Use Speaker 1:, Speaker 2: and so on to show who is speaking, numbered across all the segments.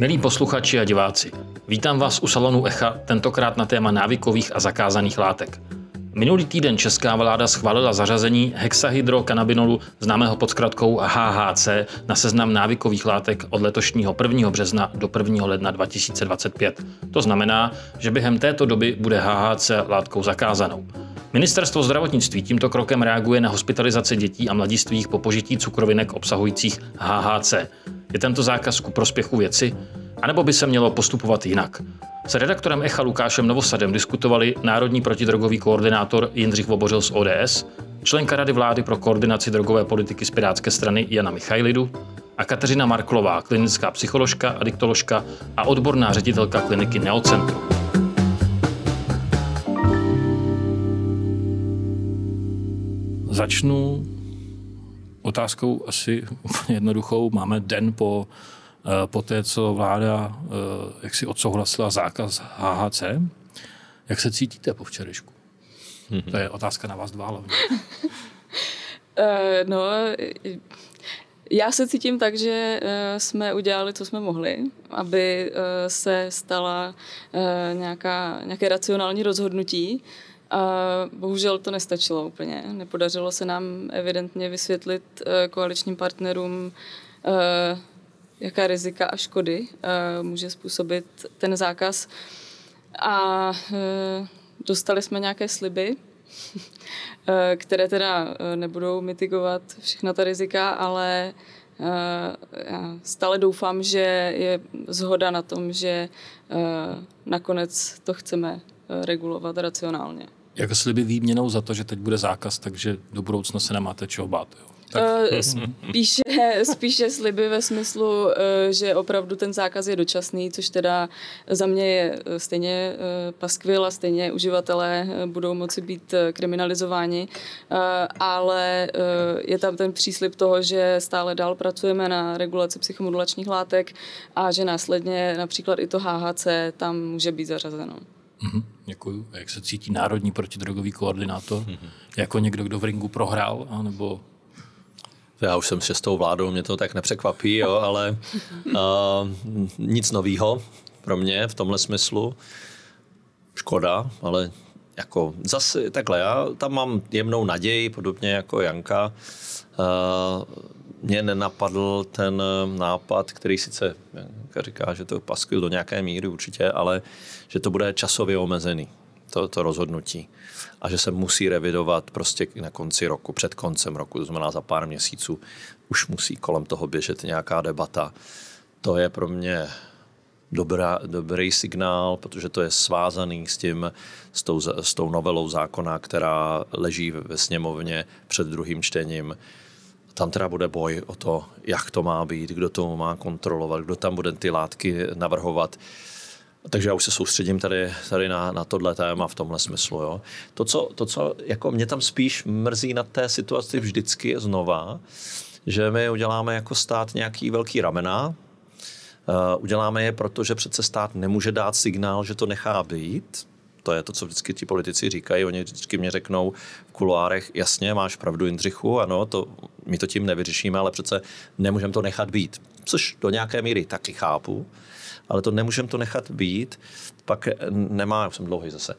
Speaker 1: Milí posluchači a diváci, vítám vás u salonu Echa, tentokrát na téma návykových a zakázaných látek. Minulý týden česká vláda schválila zařazení hexahydrokanabinolu, známého pod zkratkou HHC, na seznam návykových látek od letošního 1. března do 1. ledna 2025. To znamená, že během této doby bude HHC látkou zakázanou. Ministerstvo zdravotnictví tímto krokem reaguje na hospitalizaci dětí a mladistvých po požití cukrovinek obsahujících HHC. Je tento zákaz ku prospěchu věci? A nebo by se mělo postupovat jinak? S redaktorem Echa Lukášem Novosadem diskutovali národní protidrogový koordinátor Jindřich Vobořil z ODS, členka Rady vlády pro koordinaci drogové politiky z Pirátské strany Jana Michailidu a Kateřina Marklová, klinická psycholožka, adiktoložka a odborná ředitelka kliniky Neocentrum. Začnu otázkou asi úplně jednoduchou. Máme den po té, co vláda jak si odsouhlasila zákaz HHC. Jak se cítíte po včerejšku? To je otázka na vás dva hlavně.
Speaker 2: Já se cítím tak, že jsme udělali, co jsme mohli, aby se stala nějaké racionální rozhodnutí. A bohužel to nestačilo úplně. Nepodařilo se nám evidentně vysvětlit koaličním partnerům, jaká rizika a škody může způsobit ten zákaz. A dostali jsme nějaké sliby, které teda nebudou mitigovat všechna ta rizika, ale já stále doufám, že je shoda na tom, že nakonec to chceme regulovat racionálně.
Speaker 1: Jak sliby výměnou za to, že teď bude zákaz, takže do budoucna se nemáte čeho bát? Jo?
Speaker 2: Spíše sliby ve smyslu, že opravdu ten zákaz je dočasný, což teda za mě je stejně paskvil a stejně uživatelé budou moci být kriminalizováni, ale je tam ten příslib toho, že stále dál pracujeme na regulaci psychomodulačních látek a že následně například i to HHC tam může být zařazeno.
Speaker 1: Děkuju. A jak se cítí národní protidrogový koordinátor? Jako někdo, kdo v ringu prohrál? Anebo...
Speaker 3: Já už jsem s 6. vládou, mě to tak nepřekvapí, jo, ale nic novýho pro mě v tomhle smyslu. Škoda, ale jako zase takhle, já tam mám jemnou naději, podobně jako Janka. Mě nenapadl ten nápad, který sice Janka říká, že to paskvil do nějaké míry určitě, ale že to bude časově omezený, to rozhodnutí. A že se musí revidovat prostě na konci roku, před koncem roku, to znamená za pár měsíců, už musí kolem toho běžet nějaká debata. To je pro mě dobrý signál, protože to je svázaný s tou novelou zákona, která leží ve sněmovně před druhým čtením. Tam teda bude boj o to, jak to má být, kdo to má kontrolovat, kdo tam bude ty látky navrhovat. Takže já už se soustředím tady na tohle téma v tomhle smyslu. Jo. To, co jako mě tam spíš mrzí na té situaci vždycky je znova, že my uděláme jako stát nějaký velký ramena, uděláme je, protože přece stát nemůže dát signál, že to nechá být. To je to, co vždycky ti politici říkají. Oni vždycky mě řeknou v kuloárech, jasně, máš pravdu, Jindřichu, ano, my to tím nevyřešíme, ale přece nemůžeme to nechat být. Což do nějaké míry taky chápu, ale to nemůžeme to nechat být, pak nemá, už jsem dlouhý zase,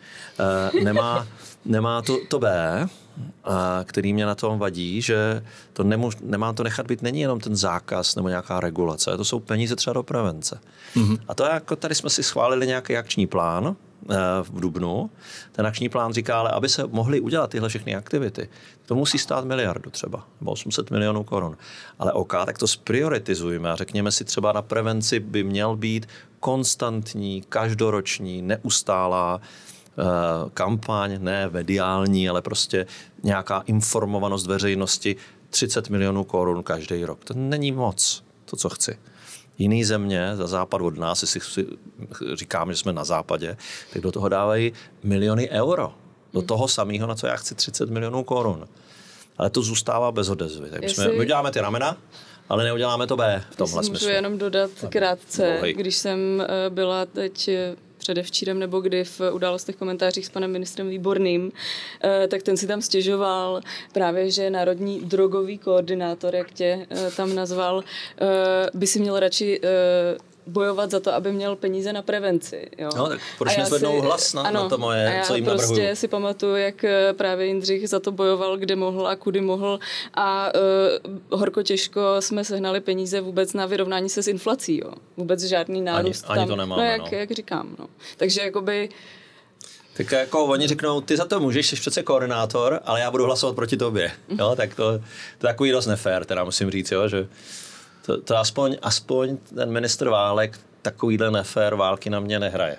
Speaker 3: nemá to B, který mě na tom vadí, že to nemá to nechat být, není jenom ten zákaz nebo nějaká regulace, to jsou peníze třeba do prevence. A to jako tady jsme si schválili nějaký akční plán v dubnu. Ten akční plán říká, ale aby se mohly udělat tyhle všechny aktivity, to musí stát miliardu třeba, nebo 800 milionů korun. Ale OK, tak to sprioritizujeme a řekněme si třeba na prevenci by měl být konstantní, každoroční, neustálá kampaň, ne mediální, ale prostě nějaká informovanost veřejnosti 30 milionů korun každý rok. To není moc, to, co chci. Jiný země za západ od nás, jestli si říkáme, že jsme na západě, tak do toho dávají miliony euro. Do toho samého, na co já chci 30 milionů korun. Ale to zůstává bez odezvy. Tak my uděláme ty ramena, ale neuděláme to B v tomhle smyslu.
Speaker 2: Můžu jenom dodat krátce, když jsem byla teď předevčírem nebo kdy v Událostech komentářích s panem ministrem Výborným, tak ten si tam stěžoval právě, že národní drogový koordinátor, jak tě tam nazval, by si měl radši bojovat za to, aby měl peníze na prevenci. Jo.
Speaker 3: No, tak proč nezvednou hlas na to moje, co jim navrhuju?
Speaker 2: Prostě si pamatuju, jak právě Jindřich za to bojoval, kde mohl a kudy mohl a horko těžko jsme sehnali peníze vůbec na vyrovnání se s inflací. Jo. Vůbec žádný nárůst
Speaker 3: ani to nemáme,
Speaker 2: jak říkám. No. Takže jakoby...
Speaker 3: Tak jako oni řeknou, ty za to můžeš, jsi přece koordinátor, ale já budu hlasovat proti tobě. Jo, tak to je takový dost nefér, teda musím říct, jo, že to aspoň ten ministr Válek takovýhle nefér války na mě nehraje.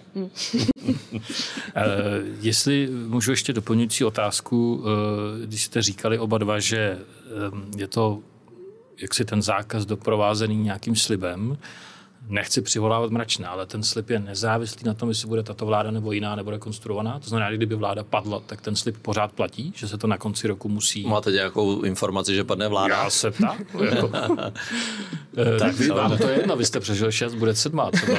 Speaker 1: Jestli můžu ještě doplňující otázku, když jste říkali oba dva, že je to jaksi ten zákaz doprovázený nějakým slibem, nechci přivolávat mračná, ale ten slib je nezávislý na tom, jestli bude tato vláda nebo jiná, nebo rekonstruovaná. To znamená, kdyby vláda padla, tak ten slib pořád platí, že se to na konci roku musí...
Speaker 3: Máte nějakou informaci, že padne vláda?
Speaker 1: Já se ptám. Tak vám to je jedno, vy jste přežil 6, bude 7.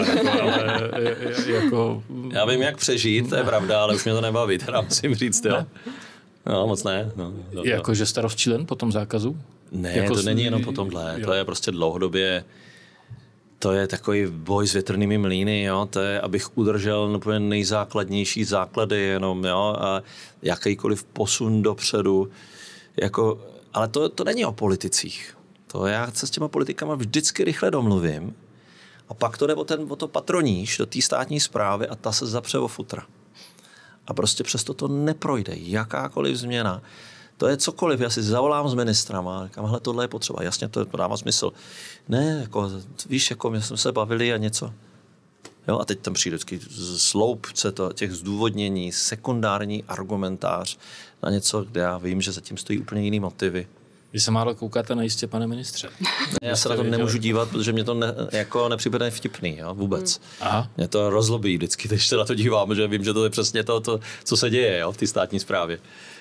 Speaker 3: Já vím, jak přežít, to je pravda, ale už mě to nebaví, teda musím říct, jo. No, moc ne.
Speaker 1: Jako, že jste rozčilen po tom zákazu?
Speaker 3: Ne, jako to není jenom po tomhle, to je prostě dlouhodobě. To je takový boj s větrnými mlýny, jo? To je, abych udržel úplně nejzákladnější základy jenom, jo? A jakýkoliv posun dopředu. Jako, ale to není o politicích. To já se s těma politikama vždycky rychle domluvím a pak to jde o to patroníž do té státní správy a ta se zapře o futra. A prostě přesto to neprojde. Jakákoliv změna. To je cokoliv, já si zavolám s ministrama, říkám, hele, tohle je potřeba, jasně, to dává smysl. Ne, jako, víš, jako my jsme se bavili a něco. Jo, a teď tam přijde vždycky sloupce těch zdůvodnění, sekundární argumentář na něco, kde já vím, že zatím stojí úplně jiný motivy.
Speaker 1: Vy se málo koukáte na jistě, pane ministře.
Speaker 3: Já se na to nemůžu dívat, protože mě to jako nepřipadne vtipný, jo, vůbec.
Speaker 1: Aha.
Speaker 3: Mě to rozlobí vždycky, když se na to dívám, že vím, že to je přesně to co se děje, jo, v té státní správě.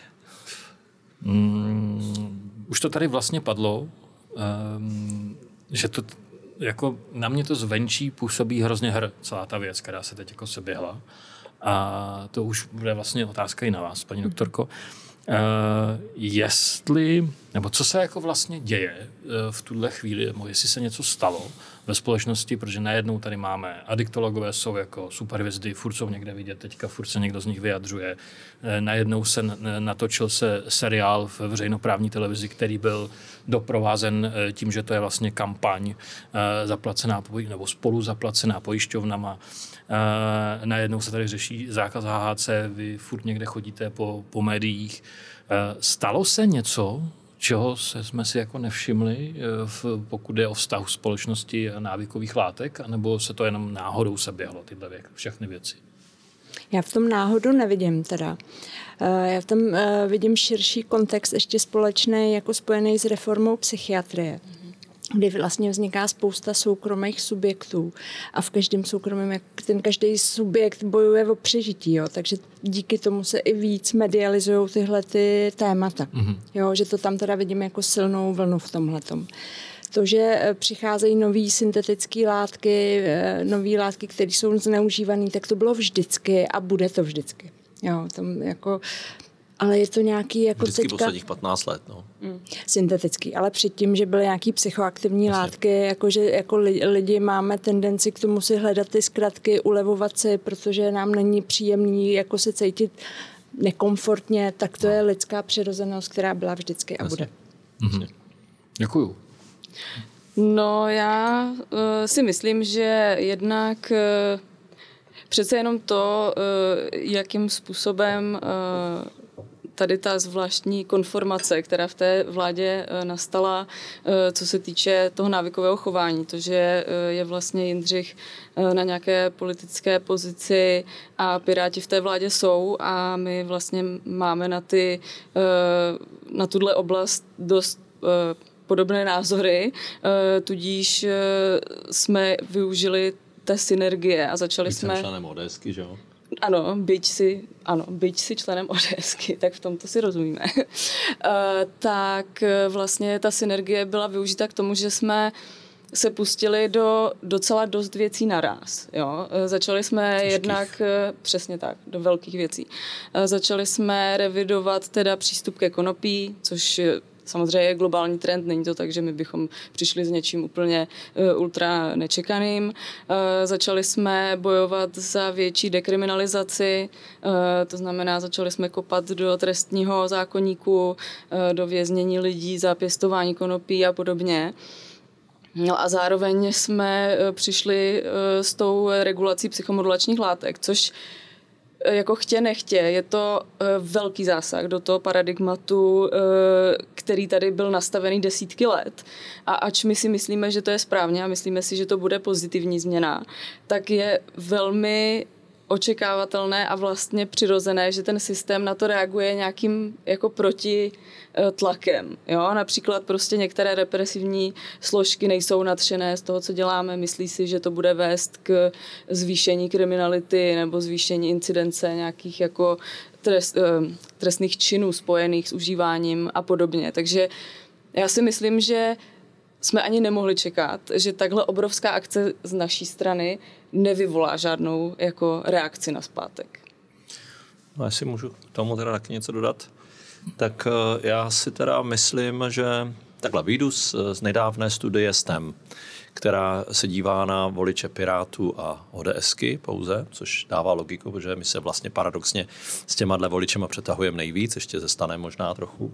Speaker 1: Už to tady vlastně padlo, že to jako na mě to zvenčí působí hrozně celá ta věc, která se teď jako se běhla. A to už bude vlastně otázka i na vás, paní doktorko. Nebo co se jako vlastně děje v tuhle chvíli, nebo jestli se něco stalo ve společnosti, protože najednou tady máme adiktologové, jsou jako superhvězdy, furt jsou někde vidět, teďka furt se někdo z nich vyjadřuje. Najednou se natočil se seriál v veřejnoprávní televizi, který byl doprovázen tím, že to je vlastně kampaň zaplacená nebo spolu zaplacená pojišťovnama. Najednou se tady řeší zákaz HHC, vy furt někde chodíte po médiích. Stalo se něco, čeho jsme si jako nevšimli, pokud je o vztahu společnosti a návykových látek, anebo se to jenom náhodou se běhlo, tyhle všechny věci?
Speaker 4: Já v tom náhodu nevidím teda. Já v tom vidím širší kontext ještě společný, jako spojený s reformou psychiatrie, kdy vlastně vzniká spousta soukromých subjektů a v každém soukromém, ten každý subjekt bojuje o přežití, jo, takže díky tomu se i víc medializují tyhle ty témata, jo, že to tam teda vidím jako silnou vlnu v tomhletom. To, že přicházejí nový syntetické látky, nový látky, které jsou zneužívané, tak to bylo vždycky a bude to vždycky. Jo, tam jako, ale je to nějaký jako
Speaker 3: vždycky
Speaker 4: teďka...
Speaker 3: posledních 15 let, no.
Speaker 4: Syntetický, ale předtím, že byly nějaký psychoaktivní látky, jako že jako lidi máme tendenci k tomu si hledat ty zkratky, ulevovat si, protože nám není příjemný jako se cítit nekomfortně, tak to je lidská přirozenost, která byla vždycky a bude.
Speaker 1: Děkuju.
Speaker 2: No, já si myslím, že jednak přece jenom to, jakým způsobem tady ta zvláštní konformace, která v té vládě nastala, co se týče toho návykového chování. To, že je vlastně Jindřich na nějaké politické pozici a Piráti v té vládě jsou a my vlastně máme na tuhle oblast dost podobné názory, tudíž jsme využili té synergie a začali jsme...
Speaker 3: Jsem členem ODSky, že jo?
Speaker 2: Ano, byť si členem ODSky, tak v tomto si rozumíme. Tak vlastně ta synergie byla využita k tomu, že jsme se pustili do docela dost věcí naráz. Jo? Začali jsme přesně tak, do velkých věcí. Začali jsme revidovat teda přístup ke konopí, což samozřejmě je globální trend, není to tak, že my bychom přišli s něčím úplně ultra nečekaným. Začali jsme bojovat za větší dekriminalizaci, to znamená, začali jsme kopat do trestního zákoníku, do věznění lidí za pěstování konopí a podobně. No a zároveň jsme přišli s tou regulací psychomodulačních látek, což jako chtě nechtě, je to velký zásah do toho paradigmatu, který tady byl nastavený desítky let. A ač my si myslíme, že to je správně a myslíme si, že to bude pozitivní změna, tak je velmi očekávatelné a vlastně přirozené, že ten systém na to reaguje nějakým jako protitlakem. Jo? Například prostě některé represivní složky nejsou nadšené z toho, co děláme, myslí si, že to bude vést k zvýšení kriminality nebo zvýšení incidence nějakých jako trestných činů spojených s užíváním a podobně. Takže já si myslím, že jsme ani nemohli čekat, že takhle obrovská akce z naší strany nevyvolá žádnou jako reakci na zpátek.
Speaker 3: No, jestli můžu k tomu teda taky něco dodat, tak já si teda myslím, že takhle vyjdu z nedávné studie STEM, která se dívá na voliče Pirátů a ODSky pouze, což dává logiku, protože my se vlastně paradoxně s těma voličema přetahujeme nejvíc, ještě ze STANem možná trochu.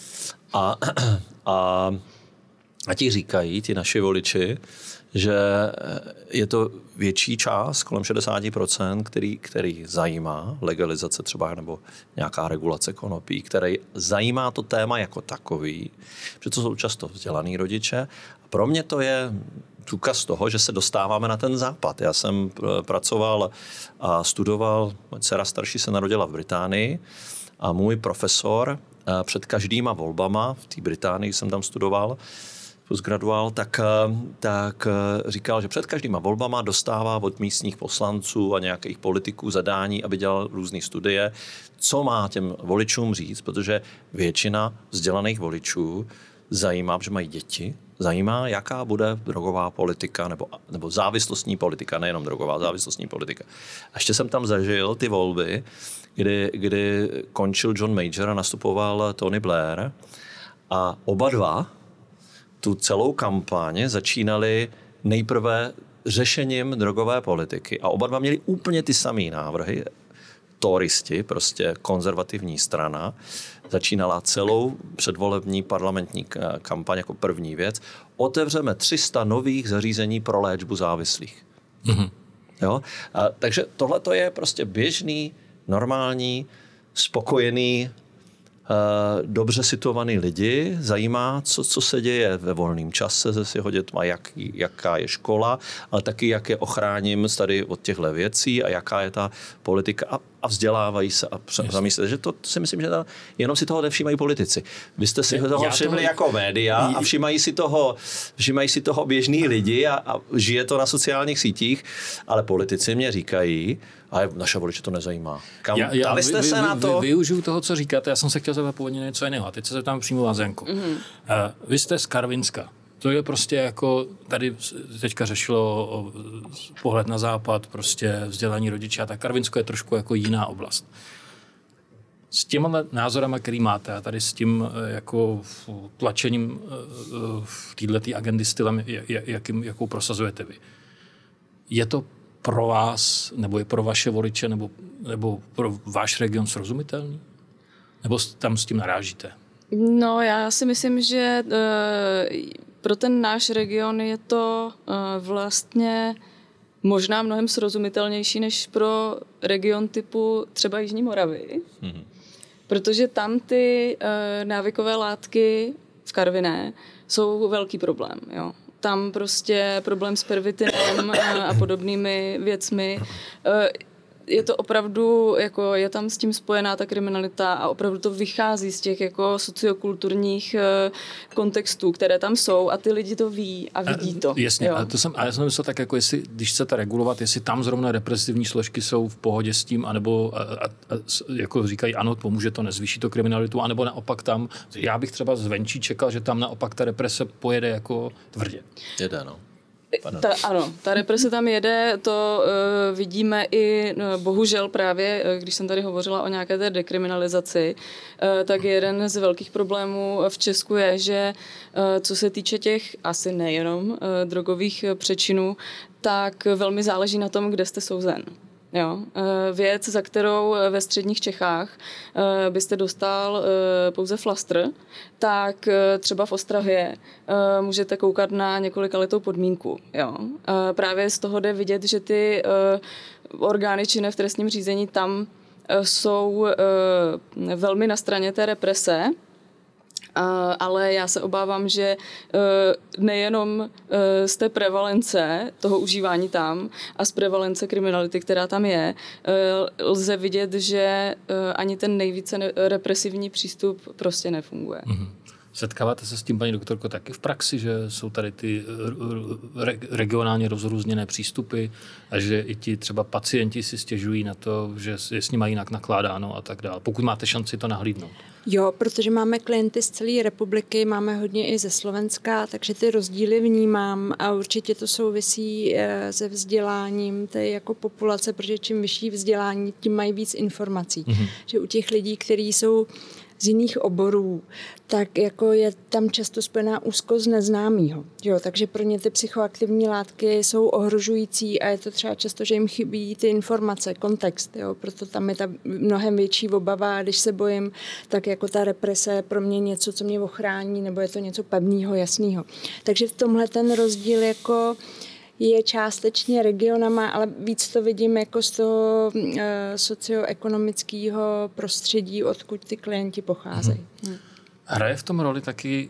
Speaker 3: A ti říkají, ti naši voliči, že je to větší část, kolem 60%, který zajímá legalizace třeba nebo nějaká regulace konopí, který zajímá to téma jako takový, protože to jsou často vzdělaný rodiče. A pro mě to je důkaz toho, že se dostáváme na ten západ. Já jsem pracoval a studoval, moje dcera starší se narodila v Británii a můj profesor před každýma volbama, v té Británii jsem tam studoval, postgraduál, tak říkal, že před každýma volbama dostává od místních poslanců a nějakých politiků zadání, aby dělal různé studie, co má těm voličům říct, protože většina vzdělaných voličů že mají děti, zajímá, jaká bude drogová politika nebo závislostní politika, nejenom drogová, závislostní politika. A ještě jsem tam zažil ty volby, kdy končil John Major a nastupoval Tony Blair a oba dva tu celou kampaň začínali nejprve řešením drogové politiky a oba dva měli úplně ty samé návrhy. Toristi, prostě konzervativní strana, začínala celou předvolební parlamentní kampaň jako první věc. Otevřeme 300 nových zařízení pro léčbu závislých. Mm-hmm. Jo? Takže tohle to je prostě běžný, normální, spokojený, dobře situovaný lidi, zajímá, co se děje ve volném čase se s jeho dětma, jaká je škola, ale taky jak je ochráním tady od těchto věcí a jaká je ta politika a vzdělávají se a zamyslí. Že to si myslím, že jenom si toho nevšímají politici. Vy jste si toho všimli jako média a všímají si toho běžný lidi a žije to na sociálních sítích, ale politici mě říkají, ale naše voliče to nezajímá. Dali jste se na to?
Speaker 1: Využiju toho, co říkáte. Já jsem se chtěl zeptat původně něco jiného. A teď se zeptám přímo vás, Zenko. Mm-hmm. Vy jste z Karvinska. To je prostě jako, tady teďka řešilo pohled na západ, prostě vzdělání rodiče a tak Karvinsko je trošku jako jiná oblast. S těma názorama, který máte a tady s tím jako tlačením v této agendy stylem, jakou prosazujete vy. Je to pro vás, nebo je pro vaše voliče, nebo pro váš region srozumitelný? Nebo tam s tím narážíte?
Speaker 2: No, já si myslím, že pro ten náš region je to vlastně možná mnohem srozumitelnější než pro region typu třeba Jižní Moravy. Mm-hmm. Protože tam ty návykové látky v Karviné jsou velký problém, jo. Tam prostě problém s pervitinem a podobnými věcmi. Je to opravdu, jako je tam s tím spojená ta kriminalita a opravdu to vychází z těch jako sociokulturních kontextů, které tam jsou a ty lidi to ví a vidí to.
Speaker 1: Jasně, ale já jsem myslel tak, jako jestli, když chcete regulovat, jestli tam zrovna represivní složky jsou v pohodě s tím, anebo jako říkají, ano, pomůže to, nezvýší to kriminalitu, anebo naopak tam, já bych třeba zvenčí čekal, že tam naopak ta represe pojede jako tvrdě.
Speaker 3: Jede, no.
Speaker 2: Ano, ta represe tam jede, to vidíme i, bohužel právě, když jsem tady hovořila o nějaké té dekriminalizaci, tak jeden z velkých problémů v Česku je, že co se týče těch asi nejenom drogových přečinů, tak velmi záleží na tom, kde jste souzen. Jo. Věc, za kterou ve středních Čechách byste dostal pouze flastr, tak třeba v Ostravě můžete koukat na několikaletou podmínku. Jo. Právě z toho jde vidět, že ty orgány činné v trestním řízení tam jsou velmi na straně té represe, ale já se obávám, že nejenom z té prevalence toho užívání tam a z prevalence kriminality, která tam je, lze vidět, že ani ten nejvíce represivní přístup prostě nefunguje.
Speaker 1: Mm-hmm. Setkáváte se s tím, paní doktorko, taky v praxi, že jsou tady ty regionálně rozrůzněné přístupy a že i ti třeba pacienti si stěžují na to, že je s nimi jinak nakládáno a tak dále, pokud máte šanci to nahlídnout?
Speaker 4: Jo, protože máme klienty z celé republiky, máme hodně i ze Slovenska, takže ty rozdíly vnímám a určitě to souvisí se vzděláním té jako populace, protože čím vyšší vzdělání, tím mají víc informací. Mm-hmm. Že u těch lidí, kteří jsou z jiných oborů, tak jako je tam často spojená úzkost neznámýho. Jo, takže pro ně ty psychoaktivní látky jsou ohrožující a je to třeba často, že jim chybí ty informace, kontext. Jo, proto tam je ta mnohem větší obava a když se bojím, tak jako ta represe je pro mě něco, co mě ochrání, nebo je to něco pevného, jasného. Takže v tomhle ten rozdíl jako je částečně regionama, ale víc to vidím jako z toho socioekonomického prostředí, odkud ty klienti pocházejí.
Speaker 1: Hraje v tom roli taky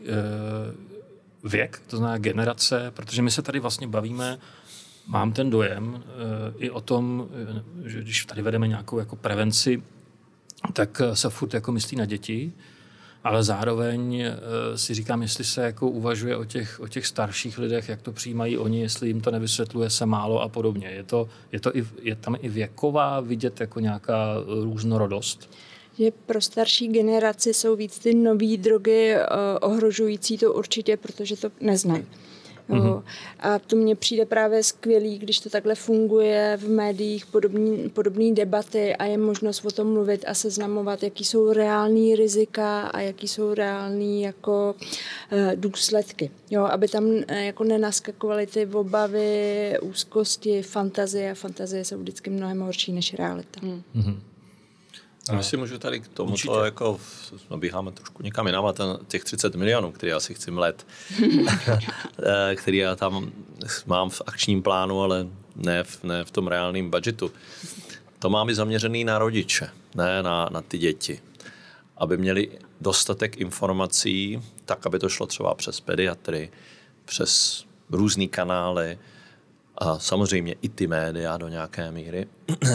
Speaker 1: věk, to znamená generace, protože my se tady vlastně bavíme, mám ten dojem i o tom, že když tady vedeme nějakou jako prevenci, tak se furt jako myslí na děti, ale zároveň si říkám, jestli se jako uvažuje o těch starších lidech, jak to přijímají oni, jestli jim to nevysvětluje se málo a podobně. Je tam i věková vidět jako nějaká různorodost?
Speaker 4: Že pro starší generaci jsou víc ty nové drogy ohrožující, to určitě, protože to neznají. Mm-hmm. A to mně přijde právě skvělý, když to takhle funguje v médiích, podobné debaty a je možnost o tom mluvit a seznamovat, jaký jsou reální rizika a jaký jsou reální jako důsledky. Jo, aby tam jako nenaskakovaly ty obavy, úzkosti, fantazie. Fantazie jsou vždycky mnohem horší než realita.
Speaker 3: Mm-hmm. A si můžu tady k tomu, jako nabíháme trošku někam jinam, těch 30 milionů, který já si chci mlet, který já tam mám v akčním plánu, ale ne v tom reálném budžetu. To mám i zaměřený na rodiče, ne na ty děti. Aby měli dostatek informací, tak, aby to šlo třeba přes pediatry, přes různý kanály a samozřejmě i ty média do nějaké míry.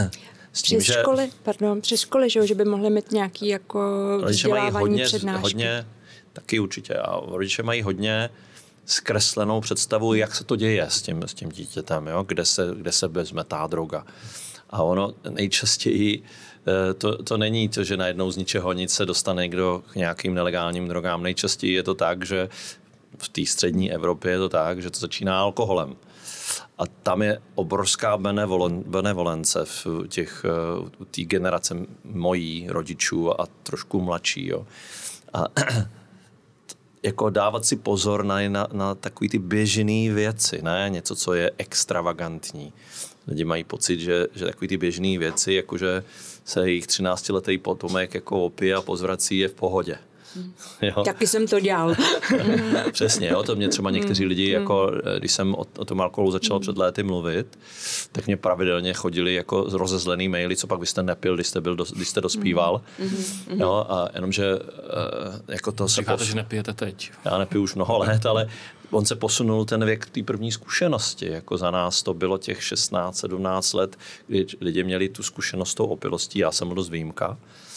Speaker 4: Přes školy, že by mohly mít nějaký jako vzdělávání přednášky.
Speaker 3: Hodně, taky určitě. A rodiče mají hodně zkreslenou představu, jak se to děje s tím dítětem, jo? Kde se vezme ta droga. A ono nejčastěji to není to, že najednou z ničeho nic se dostane někdo k nějakým nelegálním drogám. Nejčastěji je to tak, že v té střední Evropě je to tak, že to začíná alkoholem. A tam je obrovská benevolence v té generace mojí rodičů a trošku mladší. Jo. A jako dávat si pozor na takové ty běžné věci, ne něco, co je extravagantní. Lidi mají pocit, že takové ty běžné věci, jakože se jejich 13letý potomek jako opije a pozvrací, je v pohodě. Jo.
Speaker 4: Taky jsem to dělal.
Speaker 3: Přesně, jo, to mě třeba někteří lidi, jako, když jsem o tom alkoholu začal před léty mluvit, tak mě pravidelně chodili jako rozezlený maily, co pak byste nepil, když jste dospíval. Jo, a jenomže jako to se...
Speaker 1: Říkáte, že nepijete teď.
Speaker 3: Já nepiju už mnoho let, ale on se posunul ten věk té první zkušenosti. Jako za nás to bylo těch 16-17 let, kdy lidi měli tu zkušenost s tou opilostí, já jsem byl dost výjimka.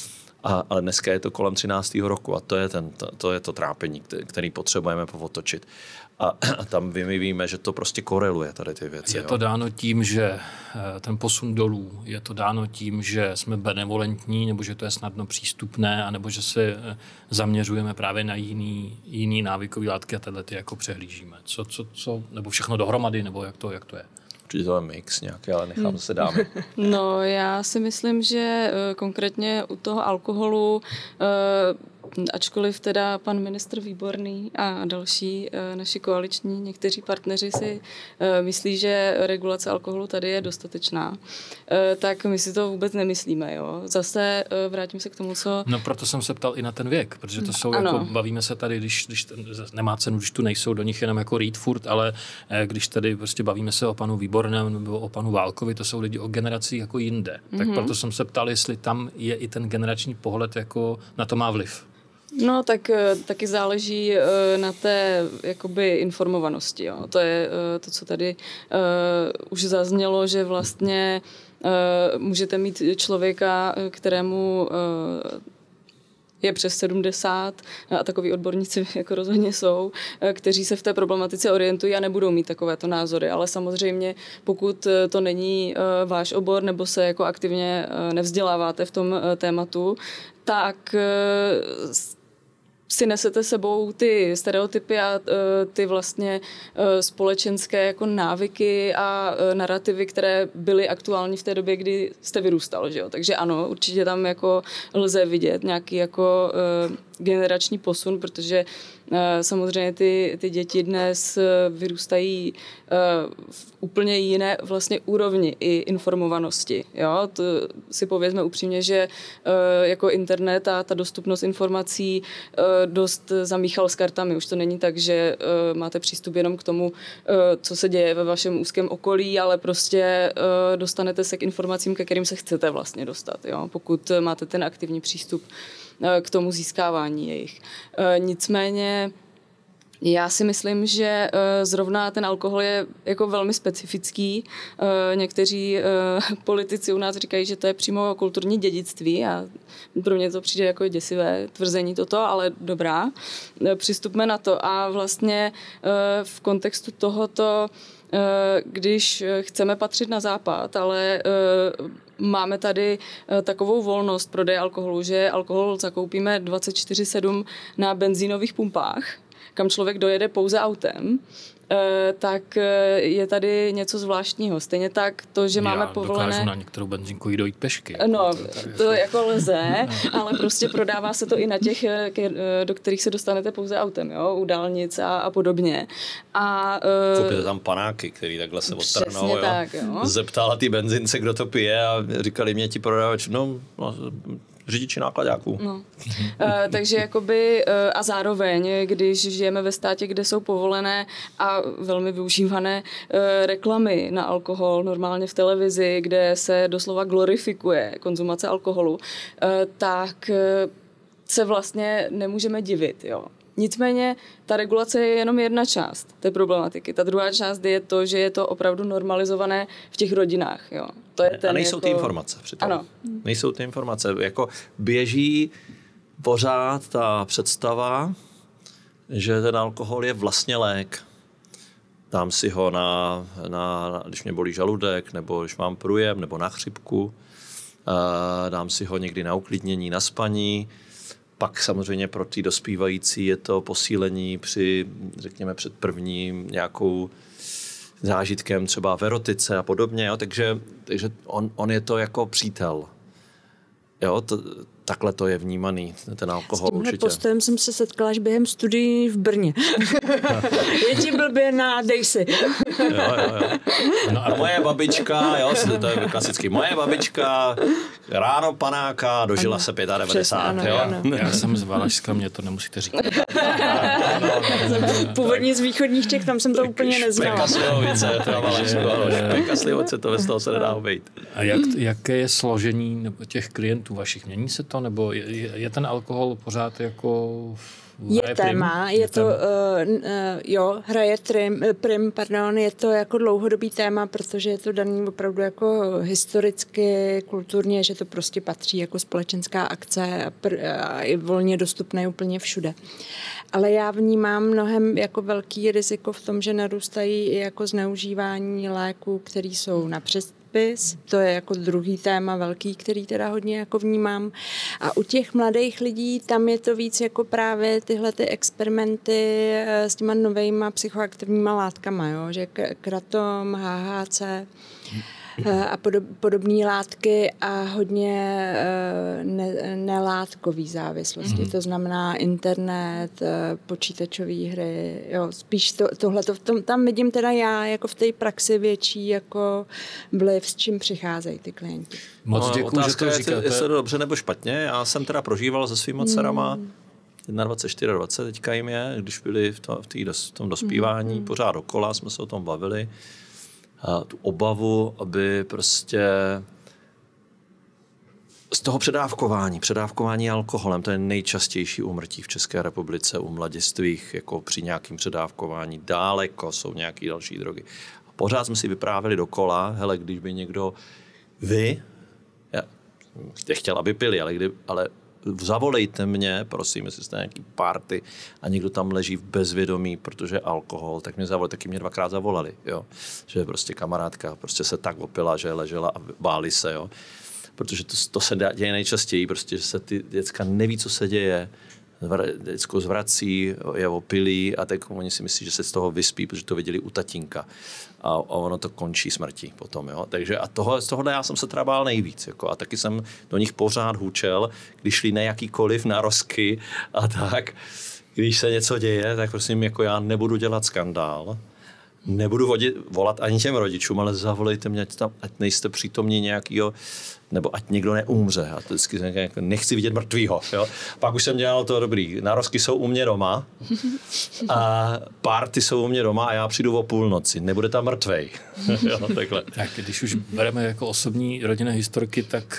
Speaker 3: ale dneska je to kolem 13. roku a to je to trápení, který potřebujeme povotočit. A tam my víme, že to prostě koreluje tady ty věci.
Speaker 1: Je to dáno tím, že ten posun dolů, je to dáno tím, že jsme benevolentní, nebo že to je snadno přístupné, anebo že se zaměřujeme právě na jiný návykový látky a tyhle ty jako přehlížíme. Nebo všechno dohromady, nebo jak to je?
Speaker 3: Určitě to je mix nějaký, ale nechám se dáme.
Speaker 2: No, já si myslím, že konkrétně u toho alkoholu, ačkoliv teda pan ministr Výborný a další naši koaliční někteří partneři si myslí, že regulace alkoholu tady je dostatečná, tak my si to vůbec nemyslíme. Jo? Zase vrátím se k tomu, co...
Speaker 1: No proto jsem se ptal i na ten věk, protože to jsou jako, bavíme se tady, když nemá cenu, když tu nejsou do nich jenom jako read furt, ale když tady prostě bavíme se o panu Výborném nebo o panu Válkovi, to jsou lidi o generaci jako jinde. Tak proto jsem se ptal, jestli tam je i ten generační pohled, jako na to má vliv.
Speaker 2: No, tak taky záleží na té jakoby informovanosti. Jo. To je to, co tady už zaznělo, že vlastně můžete mít člověka, kterému je přes 70 a takový odborníci jako rozhodně jsou, kteří se v té problematice orientují a nebudou mít takovéto názory, ale samozřejmě pokud to není váš obor nebo se jako aktivně nevzděláváte v tom tématu, tak si nesete sebou ty stereotypy a ty vlastně společenské jako návyky a narrativy, které byly aktuální v té době, kdy jste vyrůstal, že jo? Takže ano, určitě tam jako lze vidět nějaký jako generační posun, protože samozřejmě ty děti dnes vyrůstají v úplně jiné vlastně úrovni i informovanosti. Jo? To si povězme upřímně, že jako internet a ta dostupnost informací dost zamíchal s kartami. Už to není tak, že máte přístup jenom k tomu, co se děje ve vašem úzkém okolí, ale prostě dostanete se k informacím, ke kterým se chcete vlastně dostat, jo? Pokud máte ten aktivní přístup k tomu získávání jejich. Nicméně já si myslím, že zrovna ten alkohol je jako velmi specifický. Někteří politici u nás říkají, že to je přímo kulturní dědictví a pro mě to přijde jako děsivé tvrzení toto, ale dobrá. Přistupme na to a vlastně v kontextu tohoto, když chceme patřit na západ, ale máme tady takovou volnost prodeje alkoholu, že alkohol zakoupíme 24/7 na benzínových pumpách, kam člověk dojede pouze autem, tak je tady něco zvláštního. Stejně tak to, že máme povolené...
Speaker 1: dokážu na některou benzínku jít dojít pešky.
Speaker 2: No, to jako lze, ale prostě prodává se to i na těch, do kterých se dostanete pouze autem, jo? U dálnic a podobně. A
Speaker 3: koupíte tam panáky, který takhle se odtrhnou, jo?
Speaker 2: Tak, jo.
Speaker 3: Zeptala ty benzince, kdo to pije a říkali mě ti prodávač, řidiči nákladáků. No.
Speaker 2: Takže jakoby a zároveň, když žijeme ve státě, kde jsou povolené a velmi využívané reklamy na alkohol, normálně v televizi, kde se doslova glorifikuje konzumace alkoholu, tak se vlastně nemůžeme divit, jo. Nicméně ta regulace je jenom jedna část té problematiky. Ta druhá část je to, že je to opravdu normalizované v těch rodinách. Jo. To je ten
Speaker 3: a nejsou ty informace přitom. Ano. Nejsou ty informace. Jako běží pořád ta představa, že ten alkohol je vlastně lék. Dám si ho když mě bolí žaludek, nebo když mám průjem, nebo na chřipku. Dám si ho někdy na uklidnění, na spaní. Pak samozřejmě pro ty dospívající je to posílení řekněme, před prvním nějakou zážitkem třeba v erotice a podobně. Jo? Takže on je to jako přítel. Jo? Takhle to je vnímaný, ten alkohol určitě. S tímhle
Speaker 4: postojem jsem se setkala až během studií v Brně. Je ti blbě, dej si.
Speaker 3: Jo. No a moje babička, to je klasicky, moje babička ráno panáka, dožila se 95.
Speaker 4: Přesně, ano.
Speaker 1: Já jsem z Valašska, mě to nemusíte říkat.
Speaker 4: Původně z východních Čech, tam jsem to úplně neznala.
Speaker 3: Špejka Slivovice, to bez toho se nedá obejít.
Speaker 1: A jaké je složení těch klientů vašich? Mění se to, nebo je ten alkohol pořád jako...
Speaker 4: Je téma, je to, hraje prim, je to jako dlouhodobý téma, protože je to daný opravdu jako historicky, kulturně, že to prostě patří jako společenská akce a je volně dostupné úplně všude. Ale já vnímám mnohem jako velký riziko v tom, že narůstají i jako zneužívání léků, které jsou na předpis. To je jako druhý téma velký, který teda hodně jako vnímám. A u těch mladých lidí tam je to víc jako právě tyhle ty experimenty s těma novejma psychoaktivníma látkama, jo? Že kratom, HHC a podobné látky a hodně nelátkový závislosti. To znamená internet, počítačové hry. Jo, spíš tohleto. Tam vidím teda já jako v té praxi větší jako vliv, s čím přicházejí ty klienti.
Speaker 3: Moc děkuji, že to říkáte. Jestli to dobře nebo špatně. Já jsem teda prožíval se svýma dcerama 21, 24 teďka jim je, když byli v tom dospívání, pořád dokola, jsme se o tom bavili. A tu obavu, aby prostě z toho předávkování alkoholem, to je nejčastější úmrtí v České republice u mladistvých, jako při nějakým předávkování, daleko jsou nějaké další drogy. A pořád jsme si vyprávěli dokola, hele, když by někdo, já chtěl, aby pili, ale zavolejte mě, prosím, jestli jste nějaký party a někdo tam leží v bezvědomí, protože alkohol, tak mě zavolali, taky mě 2krát zavolali, jo. Že prostě kamarádka prostě se tak opila, že ležela a báli se, jo. Protože to se děje nejčastěji, prostě, že se ty děcka neví, co se děje, děcko zvrací, je opilý a tak oni si myslí, že se z toho vyspí, protože to viděli u tatínka. A ono to končí smrtí potom. Jo? Takže a z tohohle já jsem se třeba bál nejvíc. Jako, a taky jsem do nich pořád hučel, když šli na jakýkoliv narozky a tak. Když se něco děje, tak prosím, jako já nebudu dělat skandál. Nebudu volat ani těm rodičům, ale zavolejte mě, ať nejste přítomní nějakýho, nebo ať někdo neumře. A to vždycky nechci vidět mrtvýho. Jo? Pak už jsem dělal to dobrý. Narozky jsou u mě doma a party jsou u mě doma a já přijdu o půlnoci. Nebude tam mrtvej. Jo, takhle.
Speaker 1: Tak když už bereme jako osobní rodinné historky, tak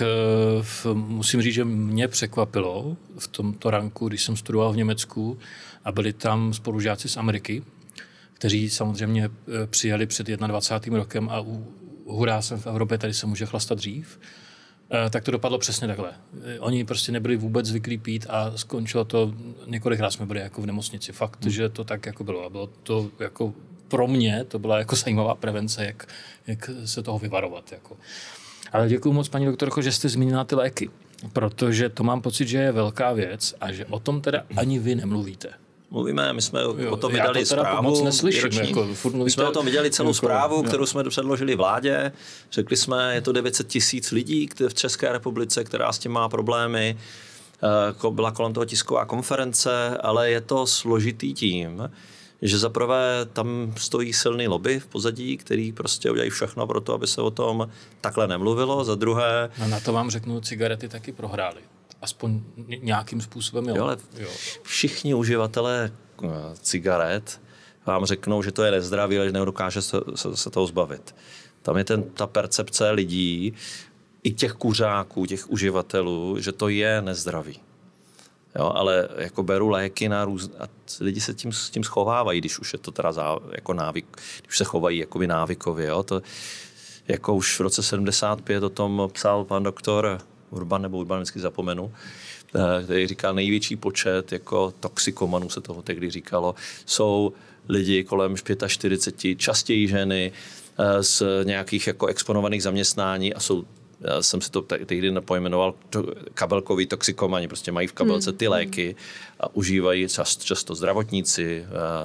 Speaker 1: musím říct, že mě překvapilo v tomto ranku, když jsem studoval v Německu a byli tam spolužáci z Ameriky, kteří samozřejmě přijeli před 21. rokem a hurá, jsem v Evropě, tady se může chlastat dřív, tak to dopadlo přesně takhle. Oni prostě nebyli vůbec zvyklí pít a skončilo to, několikrát jsme byli jako v nemocnici. Fakt, že to tak jako bylo. A bylo to jako pro mě, to byla jako zajímavá prevence, jak se toho vyvarovat. Jako. Ale děkuju moc, paní doktorko, že jste zmínila ty léky, protože to mám pocit, že je velká věc a že o tom teda ani vy nemluvíte.
Speaker 3: Mluvíme, my jsme o tom vydali zprávu.
Speaker 1: Moc neslyším, jako,
Speaker 3: my jsme o tom vydali celou zprávu, kterou jsme předložili vládě. Řekli jsme, je to 900 000 lidí v České republice, která s tím má problémy. Byla kolem toho tisková konference, ale je to složitý tím, že zaprvé tam stojí silný lobby v pozadí, který prostě udělají všechno pro to, aby se o tom takhle nemluvilo. Za druhé...
Speaker 1: A na to vám řeknu, cigarety taky prohrály. Aspoň nějakým způsobem, jo.
Speaker 3: Ale všichni uživatelé cigaret vám řeknou, že to je nezdravý, ale že nedokáže se toho zbavit. Tam je ta percepce lidí, i těch kuřáků, těch uživatelů, že to je nezdravý. Jo, ale jako beru léky na a lidi se tím schovávají, když už je to teda jako návyk, když už se chovají jakoby návykově. Jo. To, jako už v roce 75 o tom psal pan doktor Urban, nebo Urban vždycky zapomenu, který říkal, největší počet jako toxikomanů se toho tehdy říkalo, jsou lidi kolem 45, častěji ženy z nějakých jako exponovaných zaměstnání a jsou, já jsem si to tehdy pojmenoval kabelkový toxikomani, prostě mají v kabelce ty léky a užívají často zdravotníci,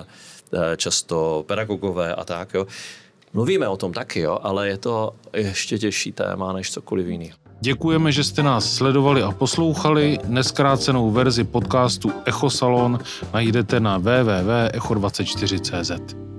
Speaker 3: často pedagogové a tak. Jo. Mluvíme o tom taky, jo, ale je to ještě těžší téma než cokoliv jiný.
Speaker 5: Děkujeme, že jste nás sledovali a poslouchali. Nezkrácenou verzi podcastu Echo Salon najdete na www.echo24.cz.